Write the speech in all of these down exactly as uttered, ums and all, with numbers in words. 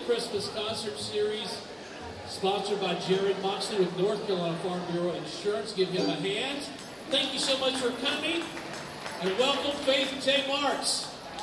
Christmas concert series sponsored by Jared Moxley with North Carolina Farm Bureau Insurance. Give him a hand. Thank you so much for coming, and welcome Faith J. Marks.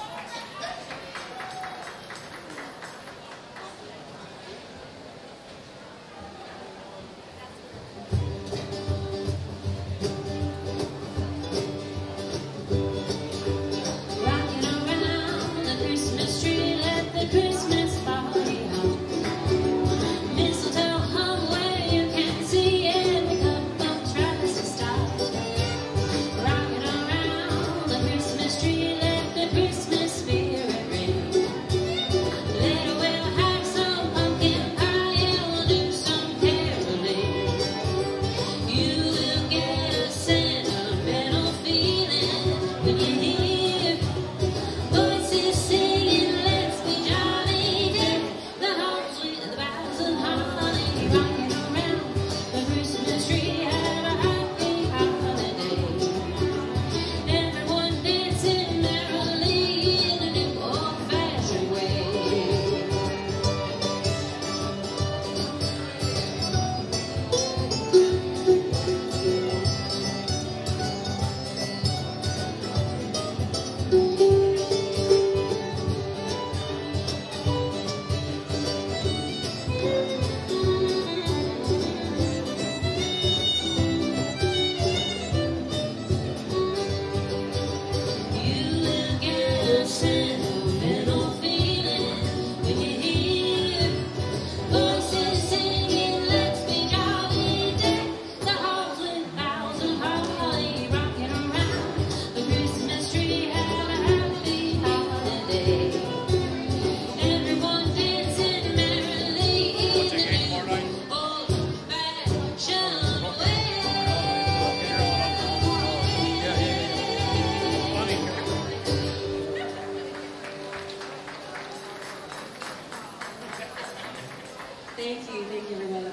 Thank you, thank you everybody.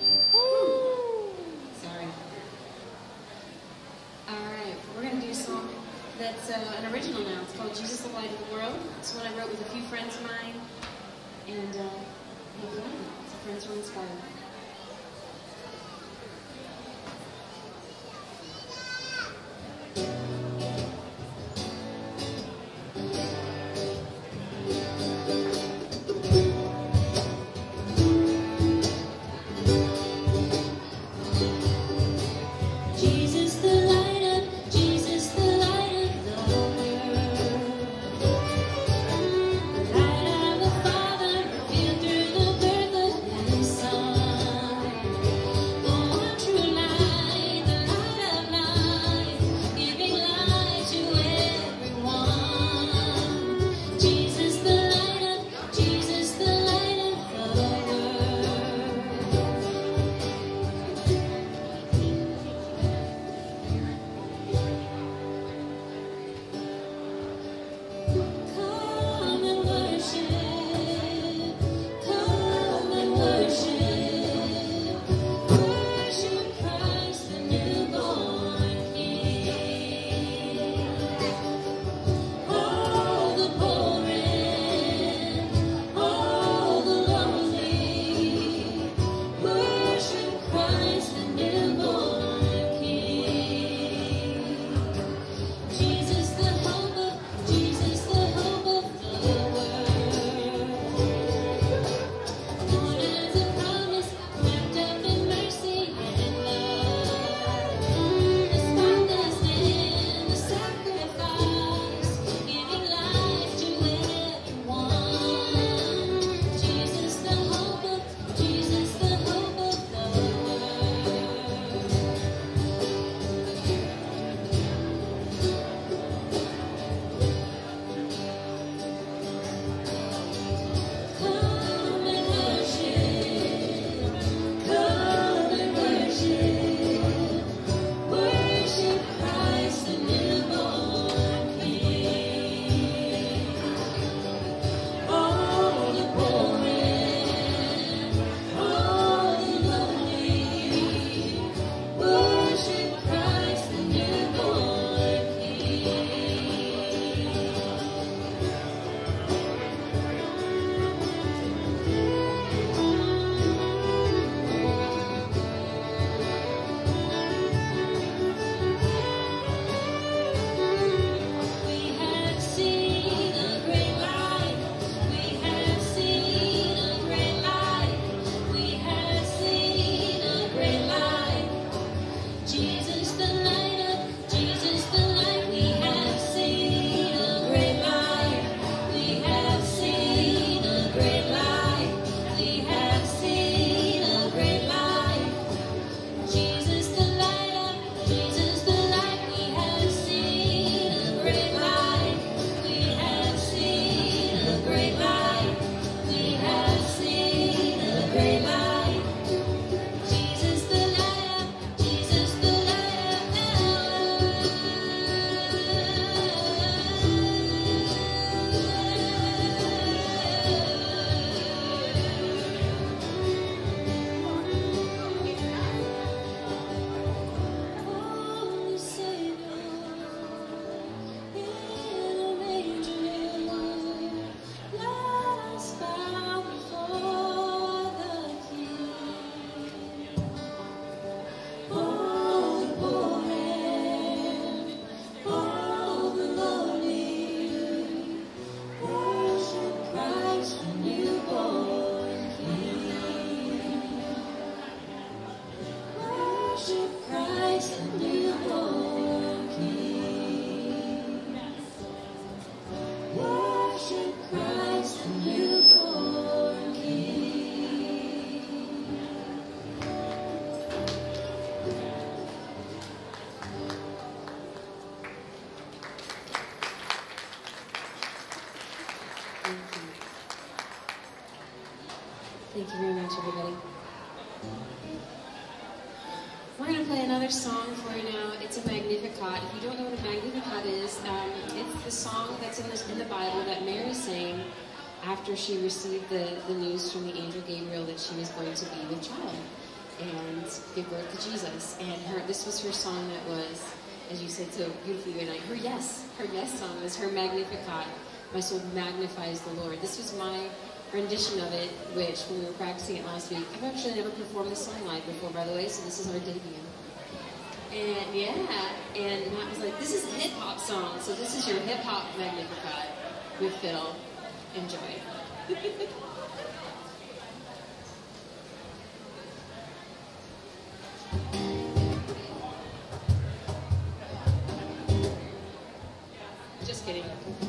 Woo! Sorry. Alright, we're going to do a song that's uh, an original now. It's called Jesus the Light of the World. It's one I wrote with a few friends of mine. And, uh, yeah, some friends were inspired. Light of the Father, revealed through the birth of His Son. Thank you very much, everybody. We're going to play another song for you now. It's a Magnificat. If you don't know what a Magnificat is, um, it's the song that's in the, in the Bible that Mary sang after she received the, the news from the angel Gabriel that she was going to be with child and give birth to Jesus. And her, this was her song that was, as you said so beautifully the other night, her yes, her yes song was her Magnificat. My soul magnifies the Lord. This was my rendition of it, which when we were practicing it last week, I've actually never performed this song live before, by the way, so this is our debut. And yeah, and Matt was like, this is a hip-hop song, so this is your hip-hop Magnificat with Phil. Enjoy. Just kidding.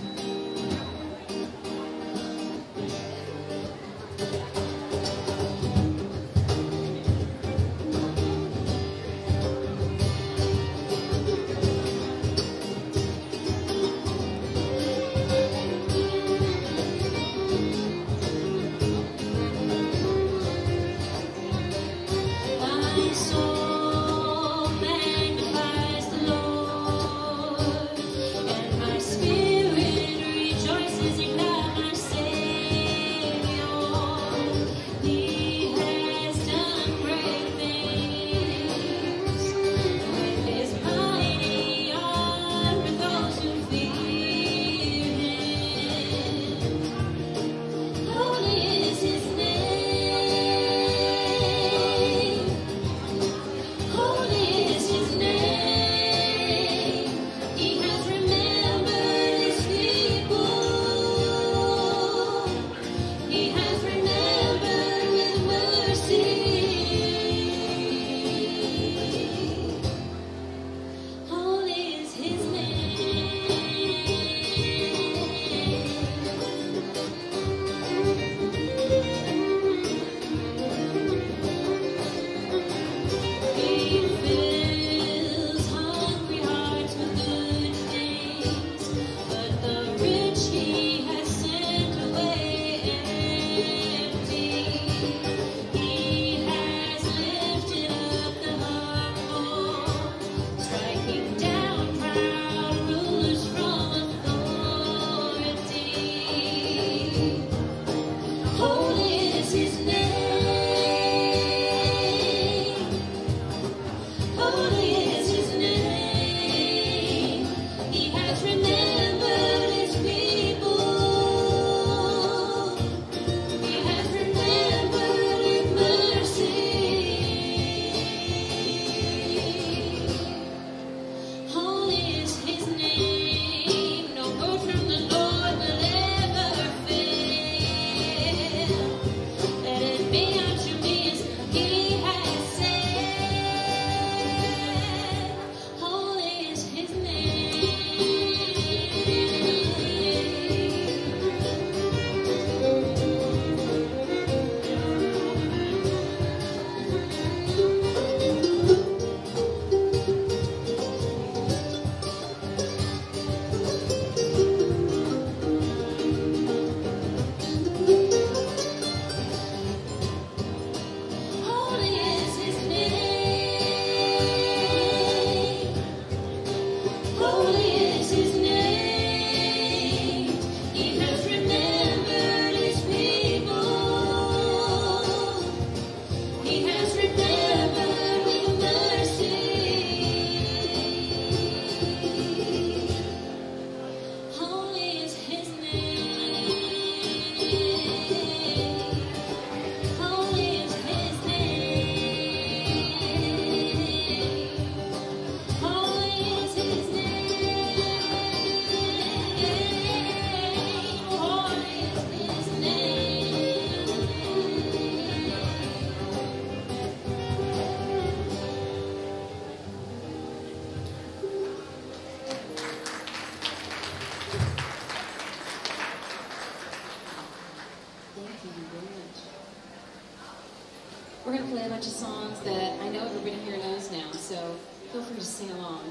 We're going to play a bunch of songs that I know everybody here knows now, so feel free to sing along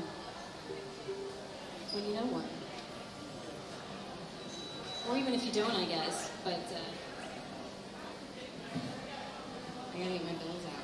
when you know one. Or even if you don't, I guess, but... Uh, I gotta get my bills out.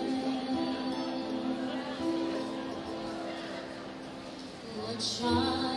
Try